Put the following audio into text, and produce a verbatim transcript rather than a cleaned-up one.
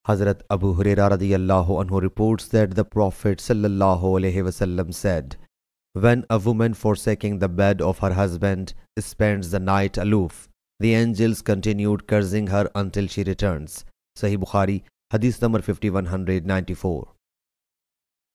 Hazrat Abu Huraira radiyallahu anhu reports that the Prophet sallallahu alaihi wasallam said, "When a woman forsaking the bed of her husband spends the night aloof, the angels continued cursing her until she returns." Sahih Bukhari, Hadith number fifty-one ninety-four.